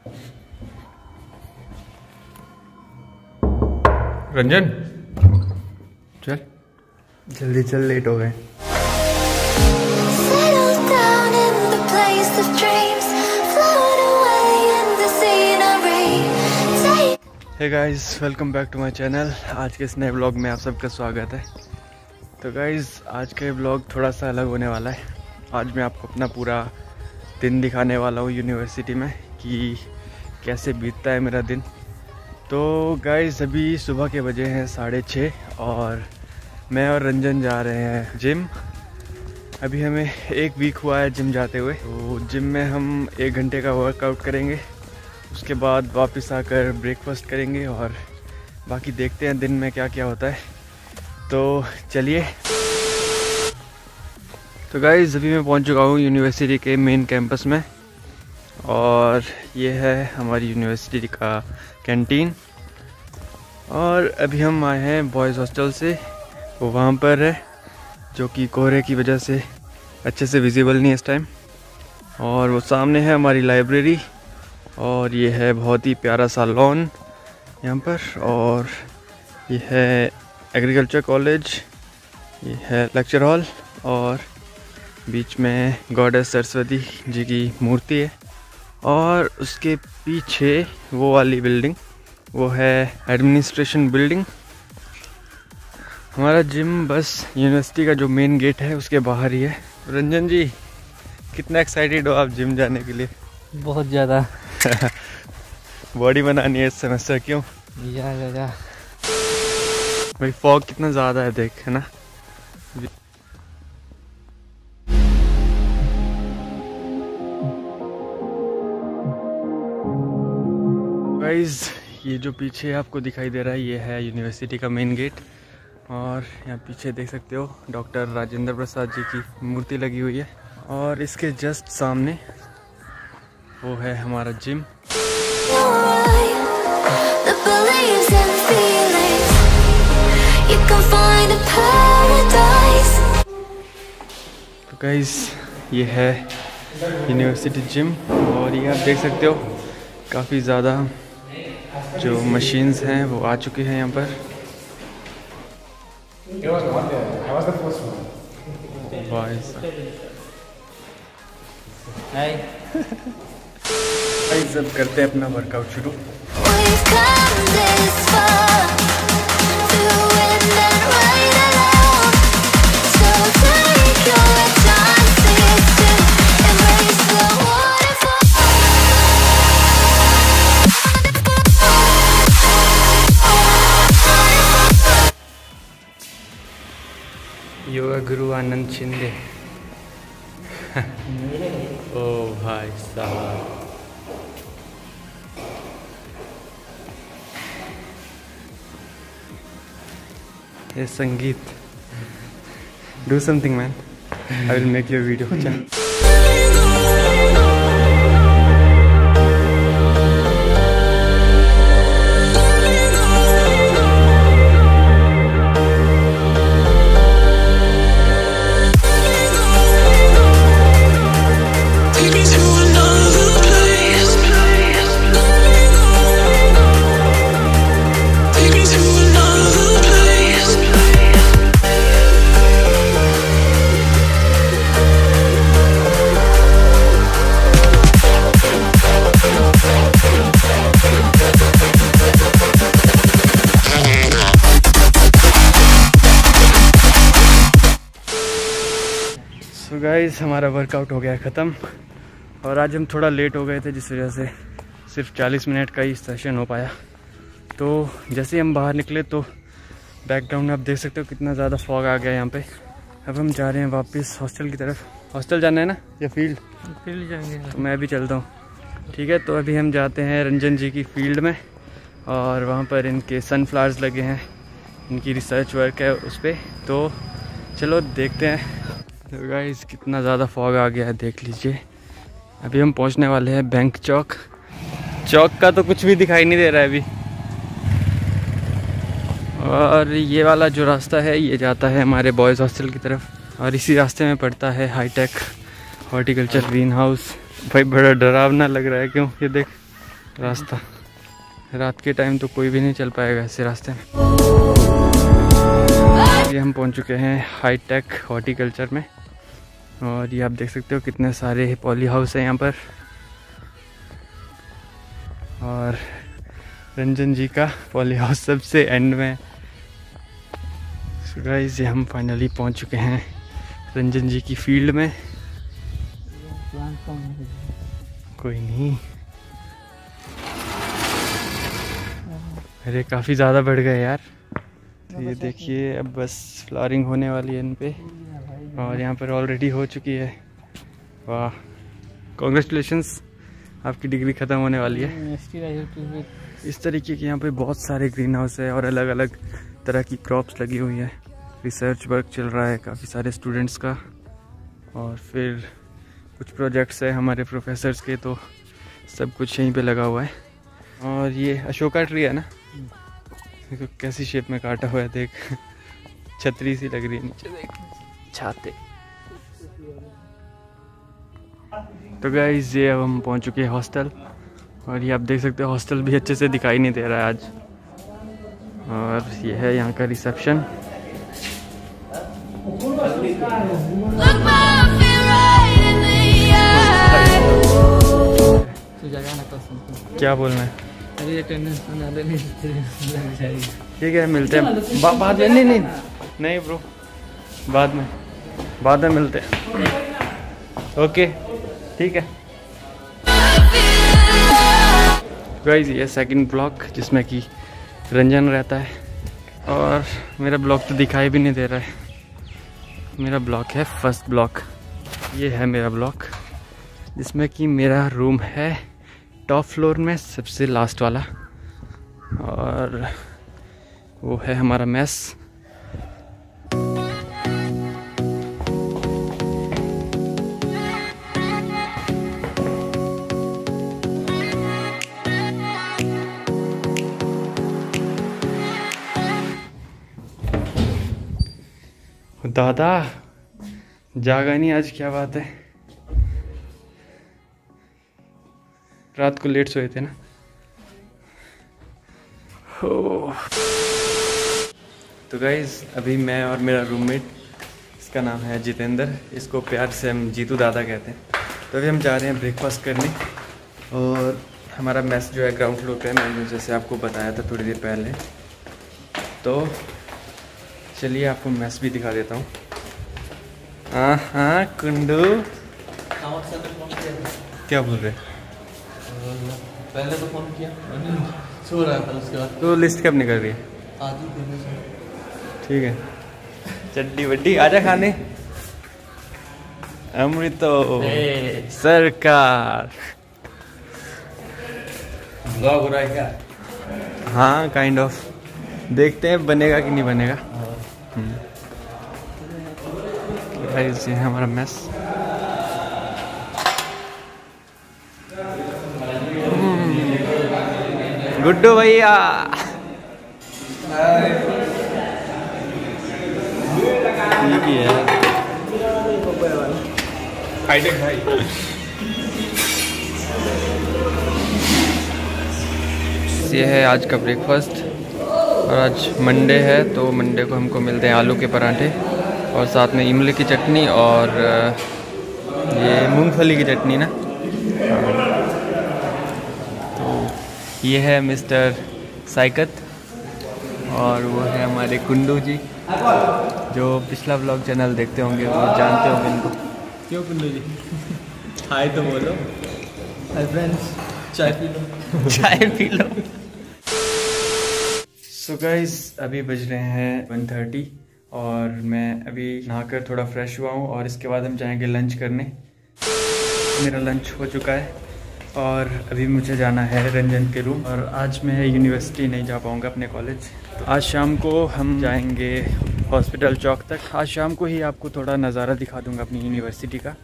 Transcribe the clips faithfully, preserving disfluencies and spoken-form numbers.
रंजन चल जल्दी चल, लेट हो गए। Hey guys, welcome back to my channel. आज के इस नए व्लॉग में आप सबका स्वागत है। तो गाइस, आज का व्लॉग थोड़ा सा अलग होने वाला है। आज मैं आपको अपना पूरा दिन दिखाने वाला हूँ यूनिवर्सिटी में कि कैसे बीतता है मेरा दिन। तो गाइस, अभी सुबह के बजे हैं साढ़े छः और मैं और रंजन जा रहे हैं जिम। अभी हमें एक वीक हुआ है जिम जाते हुए। तो जिम में हम एक घंटे का वर्कआउट करेंगे, उसके बाद वापस आकर ब्रेकफास्ट करेंगे और बाकी देखते हैं दिन में क्या क्या होता है। तो चलिए। तो गाइस, अभी मैं पहुंच चुका हूं यूनिवर्सिटी के मेन कैंपस में और ये है हमारी यूनिवर्सिटी का कैंटीन। और अभी हम आए हैं बॉयज़ हॉस्टल से, वो वहाँ पर है जो कि कोहरे की वजह से अच्छे से विजिबल नहीं है इस टाइम। और वो सामने है हमारी लाइब्रेरी और ये है बहुत ही प्यारा सा लॉन यहाँ पर। और ये है एग्रीकल्चर कॉलेज, ये है लेक्चर हॉल और बीच में गॉडेस सरस्वती जी की मूर्ति है। और उसके पीछे वो वाली बिल्डिंग, वो है एडमिनिस्ट्रेशन बिल्डिंग। हमारा जिम बस यूनिवर्सिटी का जो मेन गेट है उसके बाहर ही है। रंजन जी, कितना एक्साइटेड हो आप जिम जाने के लिए? बहुत ज़्यादा। बॉडी बनानी है इस सेमेस्टर, क्यों? या या या भाई फॉग कितना ज़्यादा है, देख, है ना। गाइस, ये जो पीछे आपको दिखाई दे रहा है ये है यूनिवर्सिटी का मेन गेट। और यहाँ पीछे देख सकते हो डॉक्टर राजेंद्र प्रसाद जी की मूर्ति लगी हुई है। और इसके जस्ट सामने वो है हमारा जिम। तो गाइस, ये है यूनिवर्सिटी जिम और ये आप देख सकते हो काफ़ी ज़्यादा जो मशीन्स हैं वो आ चुकी हैं यहाँ पर। गाइस, अब करते हैं अपना वर्कआउट शुरू। योगा गुरु आनंद शिंदे। ओ भाई साहब, ये संगीत। Do something man, I will make your video. तो गाइस, हमारा वर्कआउट हो गया ख़त्म और आज हम थोड़ा लेट हो गए थे जिस वजह से सिर्फ चालीस मिनट का ही सेशन हो पाया। तो जैसे ही हम बाहर निकले तो बैकग्राउंड में आप देख सकते हो कितना ज़्यादा फॉग आ गया यहाँ पे। अब हम जा रहे हैं वापस हॉस्टल की तरफ। हॉस्टल जाना है ना या फील्ड? फील्ड जाएंगे। तो मैं भी चलता हूँ, ठीक है। तो अभी हम जाते हैं रंजन जी की फील्ड में और वहाँ पर इनके सनफ्लावर्स लगे हैं, इनकी रिसर्च वर्क है उस पर। तो चलो देखते हैं। तो गाइस, कितना ज़्यादा फॉग आ गया है, देख लीजिए। अभी हम पहुंचने वाले हैं बैंक चौक। चौक का तो कुछ भी दिखाई नहीं दे रहा है अभी। और ये वाला जो रास्ता है ये जाता है हमारे बॉयज़ हॉस्टल की तरफ और इसी रास्ते में पड़ता है हाईटेक हॉर्टिकल्चर ग्रीन हाउस। भाई बड़ा डरावना लग रहा है, क्यों? ये देख, रास्ता। रात के टाइम तो कोई भी नहीं चल पाएगा ऐसे रास्ते में। ये हम पहुंच चुके हैं हाईटेक हॉर्टिकल्चर में, और ये आप देख सकते हो कितने सारे पॉली हाउस है यहाँ पर। और रंजन जी का पॉली हाउस सबसे एंड में। सो गाइस, ये हम फाइनली पहुंच चुके हैं रंजन जी की फील्ड में। कोई नहीं, अरे काफ़ी ज़्यादा बढ़ गए यार। तो ये देखिए, अब बस फ्लावरिंग होने वाली है इन पे, और यहाँ पर ऑलरेडी हो चुकी है। वाह, कॉन्ग्रेचुलेशंस, आपकी डिग्री ख़त्म होने वाली है। इस तरीके के यहाँ पे बहुत सारे ग्रीन हाउस है और अलग अलग तरह की क्रॉप्स लगी हुई है। रिसर्च वर्क चल रहा है काफ़ी सारे स्टूडेंट्स का, और फिर कुछ प्रोजेक्ट्स है हमारे प्रोफेसर्स के, तो सब कुछ यहीं पे लगा हुआ है। और ये अशोका ट्री है ना, देखो कैसी शेप में काटा हुआ है, देख छतरी सी लग रही है नीचे, देख छाते। तो गाइस, ये अब हम पहुंच चुके हैं हॉस्टल, और ये आप देख सकते हो हॉस्टल भी अच्छे से दिखाई नहीं दे रहा है आज। और ये है यहाँ का रिसेप्शन। क्या बोलना है? ठीक है, मिलते हैं बा, बाद में। नहीं नहीं नहीं ब्रो, बाद में बाद में मिलते हैं। ओके ठीक है गाइस, ये सेकंड ब्लॉक जिसमें कि रंजन रहता है, और मेरा ब्लॉक तो दिखाई भी नहीं दे रहा है। मेरा ब्लॉक है फर्स्ट ब्लॉक। ये है मेरा ब्लॉक जिसमें कि मेरा रूम है टॉप फ्लोर में, सबसे लास्ट वाला, और वो है हमारा मेस। दादा जागा नहीं आज, क्या बात है? रात को लेट सोए थे ना। हो तो गाइज, अभी मैं और मेरा रूममेट, इसका नाम है जितेंद्र, इसको प्यार से हम जीतू दादा कहते हैं, तो अभी हम जा रहे हैं ब्रेकफास्ट करने। और हमारा मेस जो है ग्राउंड फ्लोर पे है, मैंने जैसे आपको बताया था थोड़ी देर पहले। तो चलिए आपको मेस भी दिखा देता हूँ। हाँ हाँ कुंडू, क्या बोल रहे? पहले तो फोन किया, सो रहा था, उसके बाद तो लिस्ट कब निकल रही है? आज ही देने से। ठीक है, चड्डी वड्डी आजा खाने। अमृतो सरकार ब्लॉग हो रहा है क्या? हाँ काइंड ऑफ, देखते हैं बनेगा कि नहीं बनेगा। गाइस, ये है हमारा मेस। गुड्डू भैया, ठीक ही है। ये है आज का ब्रेकफास्ट, और आज मंडे है, तो मंडे को हमको मिलते हैं आलू के पराठे, और साथ में इमली की चटनी, और ये मूंगफली की चटनी ना। तो ये है मिस्टर साइकत, और वो है हमारे कुंडू जी, जो पिछला व्लॉग चैनल देखते होंगे वो जानते होंगे इनको। क्यों कुंडू जी? हाय तो बोलो। हाय फ्रेंड्स, चाय पी लो। चाय पी लो। सो गाइस, अभी बज रहे हैं वन थर्टी, और मैं अभी नहाकर थोड़ा फ्रेश हुआ हूँ, और इसके बाद हम जाएंगे लंच करने। मेरा लंच हो चुका है, और अभी मुझे जाना है रंजन के रूम। और आज मैं यूनिवर्सिटी नहीं जा पाऊँगा अपने कॉलेज, तो आज शाम को हम जाएंगे हॉस्पिटल चौक तक। आज शाम को ही आपको थोड़ा नज़ारा दिखा दूँगा अपनी यूनिवर्सिटी का।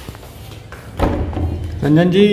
रंजन जी,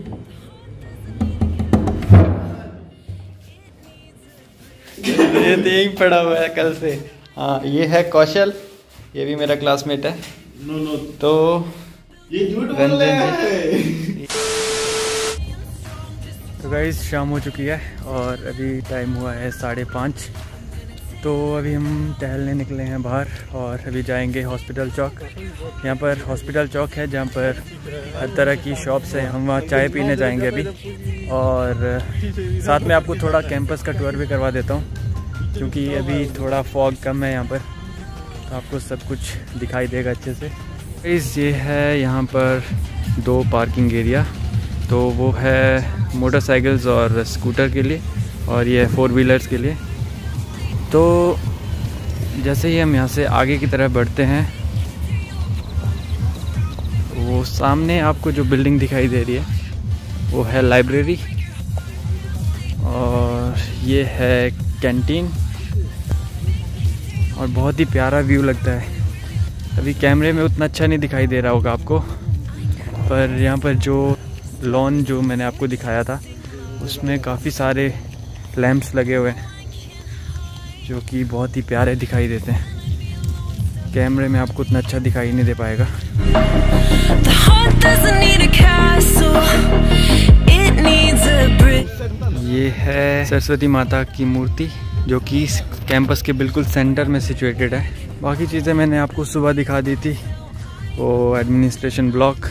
ये तो यही पड़ा हुआ है कल से। हाँ, ये है कौशल, ये भी मेरा क्लासमेट है। नो नो, तो ये झूठ बोल रहे हैं। तो गाइस शाम हो चुकी है और अभी टाइम हुआ है साढ़े पाँच। तो अभी हम टहलने निकले हैं बाहर और अभी जाएंगे हॉस्पिटल चौक। यहाँ पर हॉस्पिटल चौक है जहाँ पर हर तरह की शॉप्स हैं। हम वहाँ चाय पीने जाएंगे अभी और साथ में आपको थोड़ा कैंपस का टूर भी करवा देता हूँ क्योंकि अभी थोड़ा फॉग कम है यहाँ पर, तो आपको सब कुछ दिखाई देगा अच्छे से। इस ये है यहाँ पर दो पार्किंग एरिया, तो वो है मोटरसाइकिल्स और स्कूटर के लिए और ये है फोर व्हीलर्स के लिए। तो जैसे ही हम यहाँ से आगे की तरफ बढ़ते हैं, वो सामने आपको जो बिल्डिंग दिखाई दे रही है वो है लाइब्रेरी और ये है कैंटीन और बहुत ही प्यारा व्यू लगता है। अभी कैमरे में उतना अच्छा नहीं दिखाई दे रहा होगा आपको, पर यहाँ पर जो लॉन जो मैंने आपको दिखाया था उसमें काफ़ी सारे लैंप्स लगे हुए हैं जो कि बहुत ही प्यारे दिखाई देते हैं। कैमरे में आपको उतना अच्छा दिखाई नहीं दे पाएगा। ये है सरस्वती माता की मूर्ति जो कि कैंपस के बिल्कुल सेंटर में सिचुएटेड है। बाकी चीज़ें मैंने आपको सुबह दिखा दी थी, वो एडमिनिस्ट्रेशन ब्लॉक।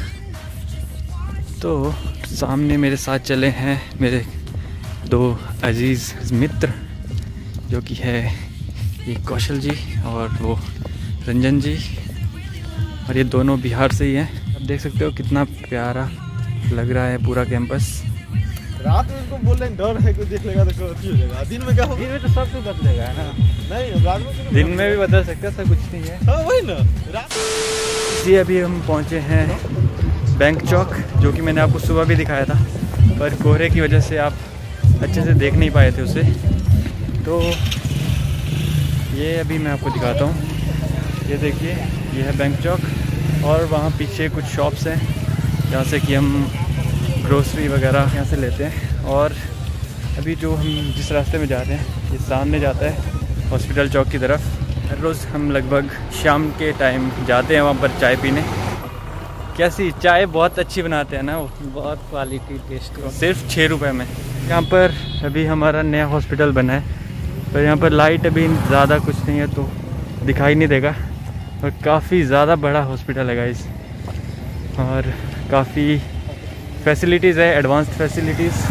तो सामने मेरे साथ चले हैं मेरे दो अजीज़ मित्र जो कि है ये कौशल जी और वो रंजन जी, और ये दोनों बिहार से ही हैं। आप देख सकते हो कितना प्यारा लग रहा है पूरा कैंपस। रात में उनको बोल रहे हैं डर है कि देख लेगा तो हो जाएगा, दिन में क्या होगा? दिन में तो सब कुछ बदलेगा है ना। नहीं रात में दिन में भी बदल सकता है, ऐसा कुछ नहीं है। हाँ वही ना। रात जी अभी हम पहुँचे हैं बैंक चौक, जो कि मैंने आपको सुबह भी दिखाया था, पर कोहरे की वजह से आप अच्छे से देख नहीं पाए थे उसे। तो ये अभी मैं आपको दिखाता हूँ। ये देखिए ये है बैंक चौक और वहाँ पीछे कुछ शॉप्स हैं जहाँ से कि हम ग्रोसरी वगैरह यहाँ से लेते हैं। और अभी जो हम जिस रास्ते में जा रहे हैं ये सामने जाता है हॉस्पिटल चौक की तरफ। हर रोज़ हम लगभग शाम के टाइम जाते हैं वहाँ पर चाय पीने। कैसी चाय बहुत अच्छी बनाते हैं ना वो, बहुत क्वालिटी टेस्ट, सिर्फ छः रुपये में। यहाँ पर अभी हमारा नया हॉस्पिटल बना है, पर यहाँ पर लाइट अभी ज़्यादा कुछ नहीं है तो दिखाई नहीं देगा, और काफ़ी ज़्यादा बड़ा हॉस्पिटल है गाइस और काफ़ी फैसिलिटीज़ है, एडवांस्ड फैसिलिटीज़।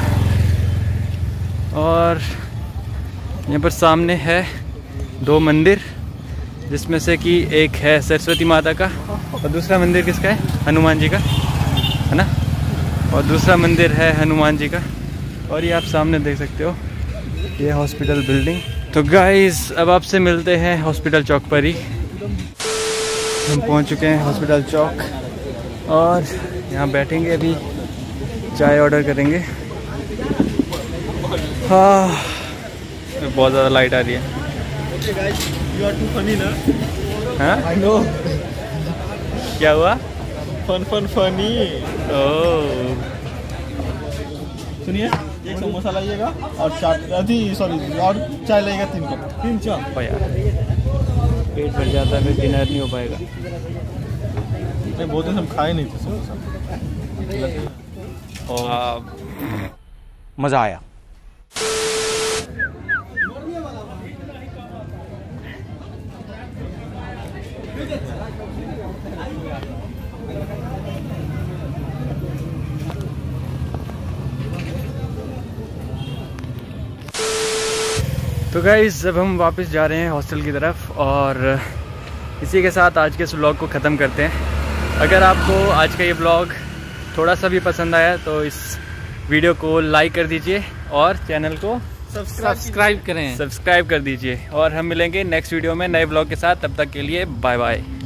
और यहाँ पर सामने है दो मंदिर, जिसमें से कि एक है सरस्वती माता का और दूसरा मंदिर किसका है? हनुमान जी का, है ना। और दूसरा मंदिर है हनुमान जी का। और ये आप सामने देख सकते हो ये हॉस्पिटल बिल्डिंग। तो गाइस अब आपसे मिलते हैं हॉस्पिटल चौक पर ही। हम पहुंच चुके हैं हॉस्पिटल चौक और यहाँ बैठेंगे, अभी चाय ऑर्डर करेंगे। हाँ बहुत ज़्यादा लाइट आ रही है। You are too funny ना? हाँ I know. क्या हुआ? Fun fun funny. ओह सुनिए एक समोसा लाइएगा और चाट अभी सॉरी और चाय लाइएगा तीन कप तीन चाय। ओ यार पेट भर जाता है, फिर डिनर नहीं हो पाएगा। नहीं बहुत दिन हम खाए नहीं थे समोसा। और मज़ा आया। तो गाइस अब हम वापस जा रहे हैं हॉस्टल की तरफ और इसी के साथ आज के इस व्लॉग को ख़त्म करते हैं। अगर आपको आज का ये व्लॉग थोड़ा सा भी पसंद आया तो इस वीडियो को लाइक कर दीजिए और चैनल को सब्सक्राइब करें सब्सक्राइब कर दीजिए। और हम मिलेंगे नेक्स्ट वीडियो में नए व्लॉग के साथ। तब तक के लिए बाय बाय।